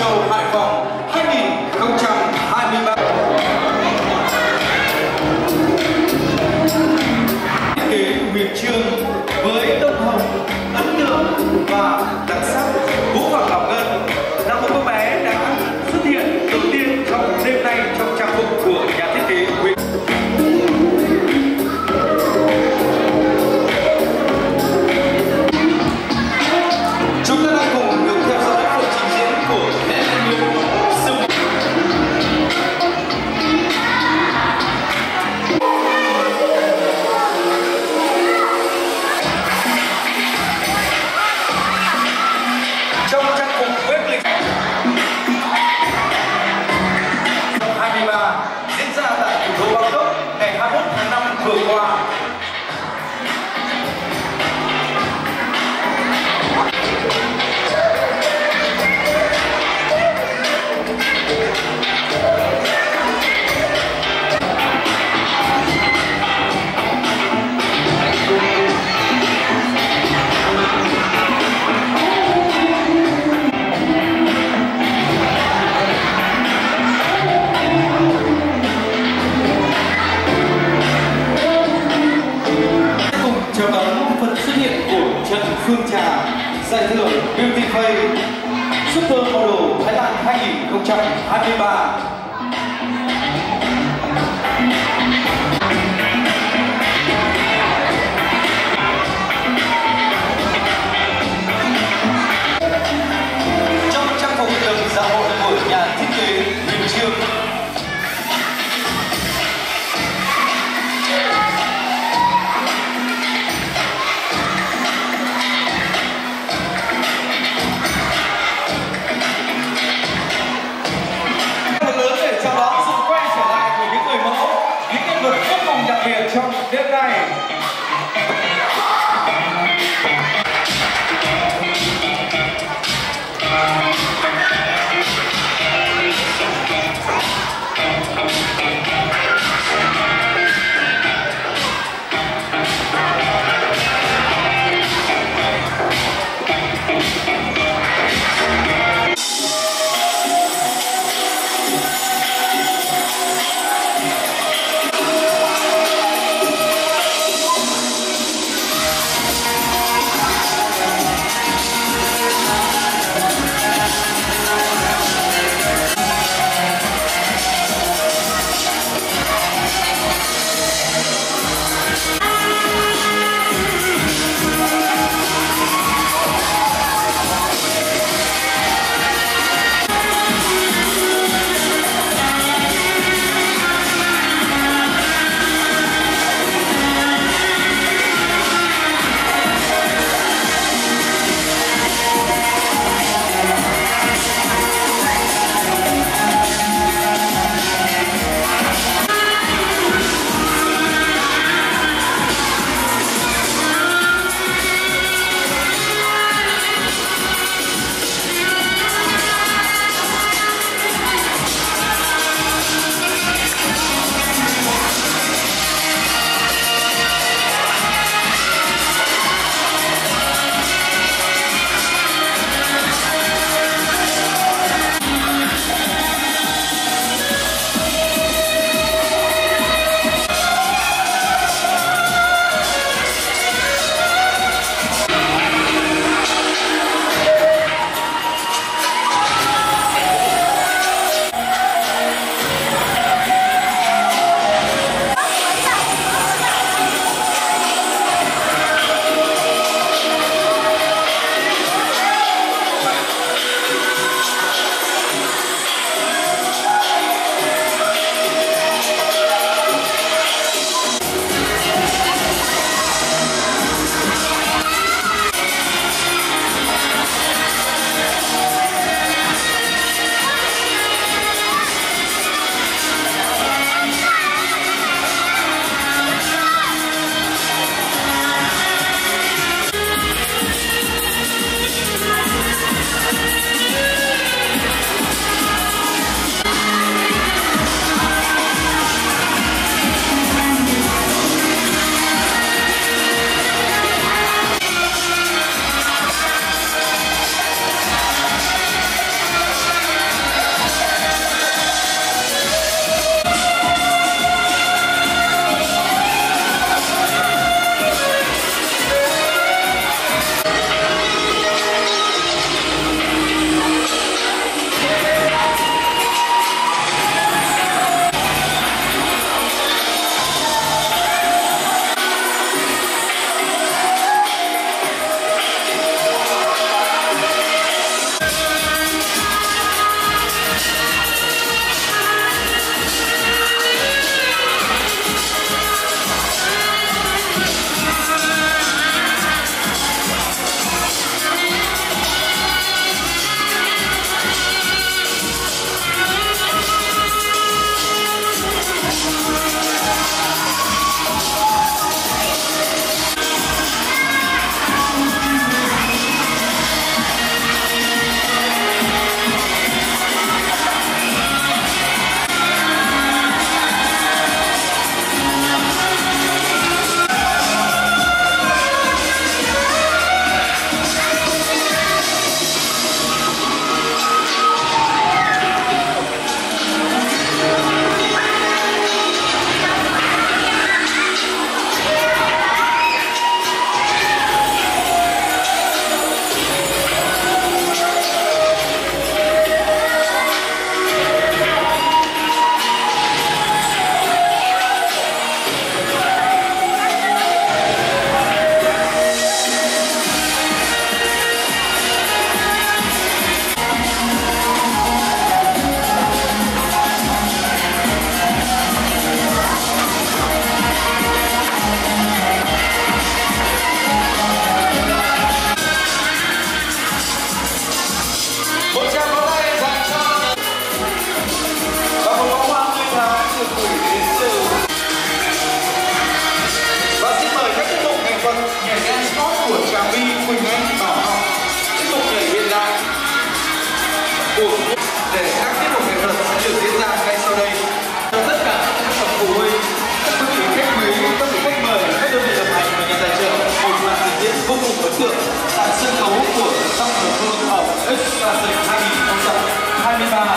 Show Hải Phòng 2023. Thiết kế huyền chương với tông hồng ấn tượng và đặc sắc. Vũ Hoàng Ngọc Ngân là một cô bé đã xuất hiện đầu tiên trong đêm nay trong trang phục của nhà thiết kế huyền. Chúng ta đang cùng được theo dõi phần trình diễn của Lê Nguyên Sương. Trong trang phục quét lịch 23 diễn ra tại thủ đô Bangkok ngày 21 tháng 5 vừa qua. Chào đón phần xuất hiện của Trần Phương Trà, giải thưởng Beauty Face Supermodel Thái Lan 2023. Trong trang phục được dạ hội của nhà thiết kế huyền chương. Lớn để các tiết mục nghệ thuật sẽ được diễn ra ngay sau đây. Cho tất cả các bậc phụ huynh, các quý vị khách quý, các vị khách mời, các đơn vị đồng hành và nhà tài trợ một màn trình diễn vô cùng ấn tượng tại sân khấu của Song Hồng Phương ở Extrasen 2023.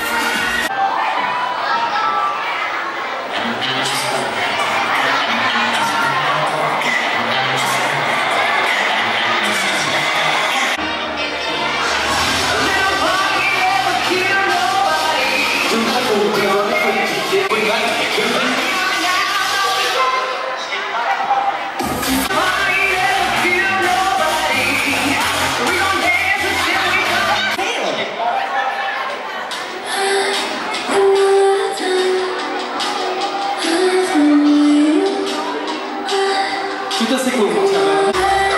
Chúng ta sẽ cùng chào đón.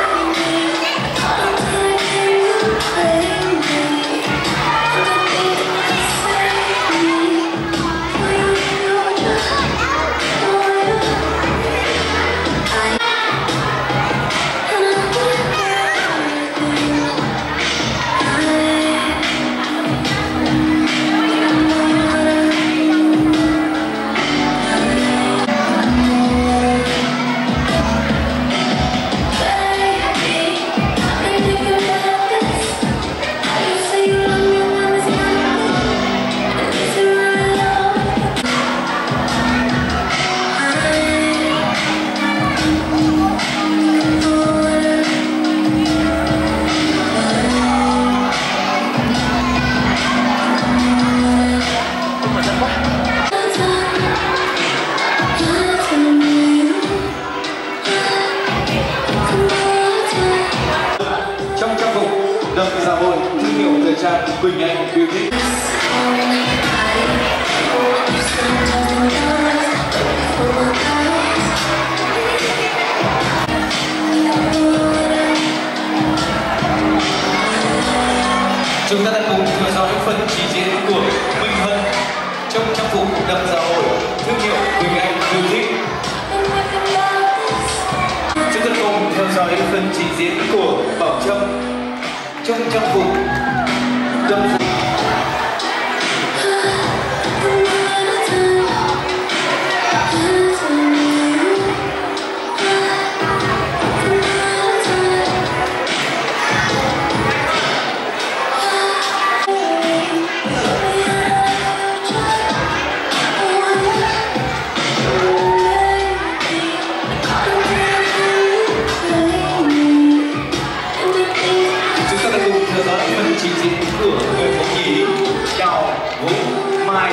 Trong trang phục đậm dạ hội thương hiệu thời trang Quỳnh Anh Beauty. Chúng ta đã cùng theo dõi phần trình diễn của Minh Hân trong trang phục đậm dạ hội thương hiệu Quỳnh Anh Beauty. Chúng ta cùng theo dõi phần trình diễn của Bảo Trâm trong trang phục đậm dạ hội. Trình diễn của người mẫu nhí Đào Vũ Mai.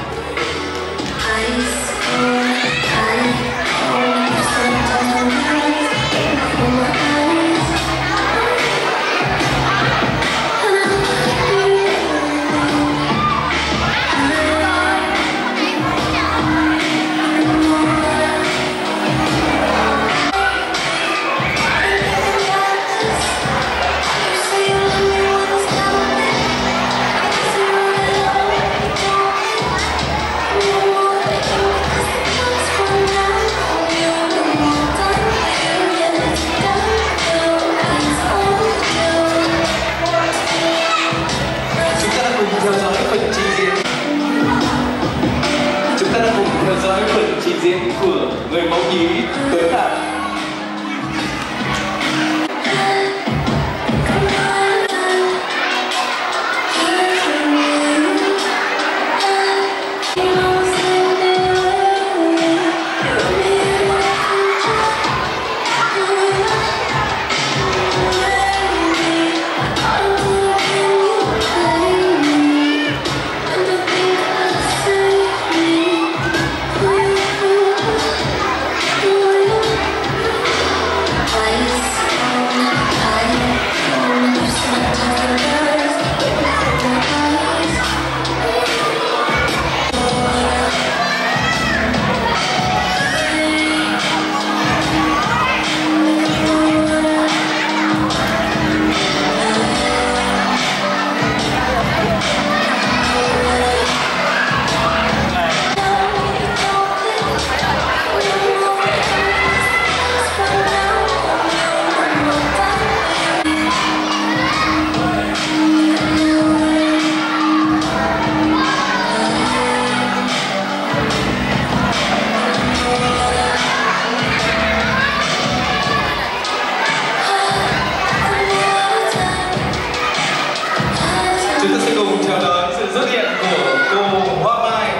Theo dõi phần trình diễn của người mẫu nhí Tuấn Đạt. xuất hiện của cô Hoa Mai.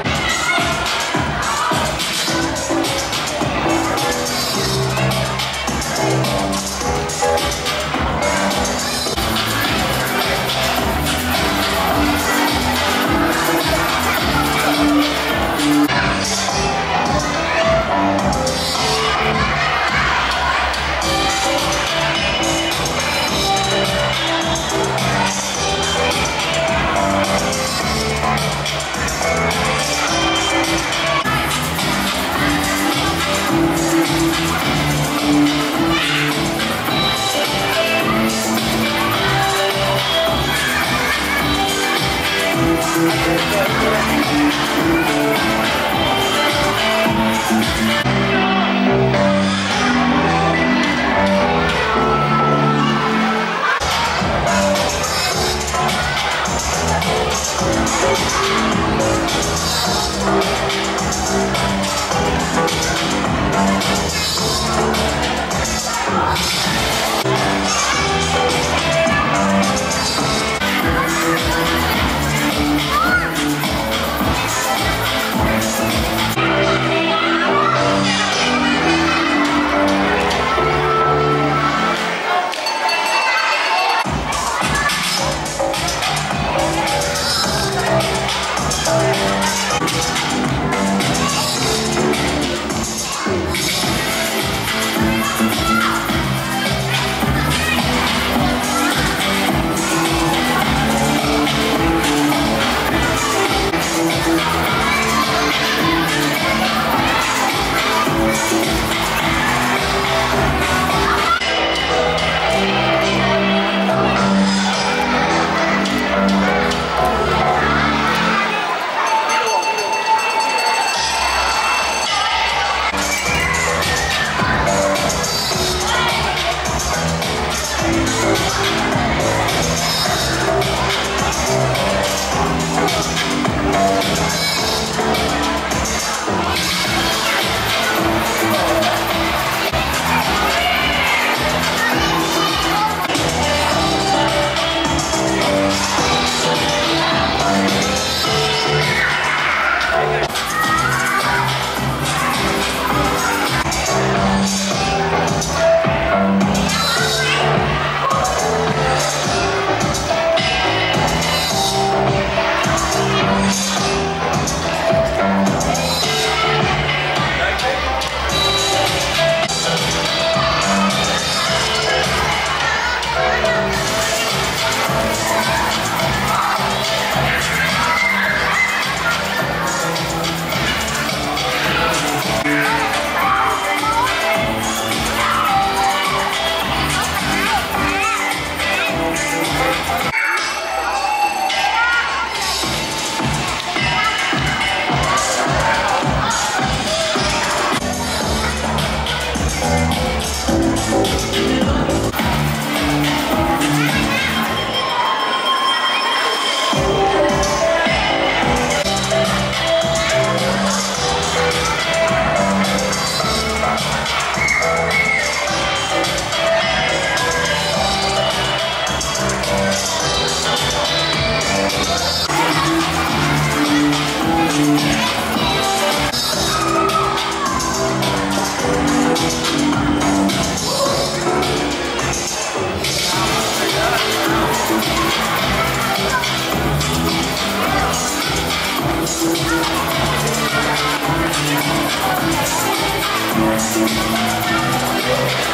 Thank you.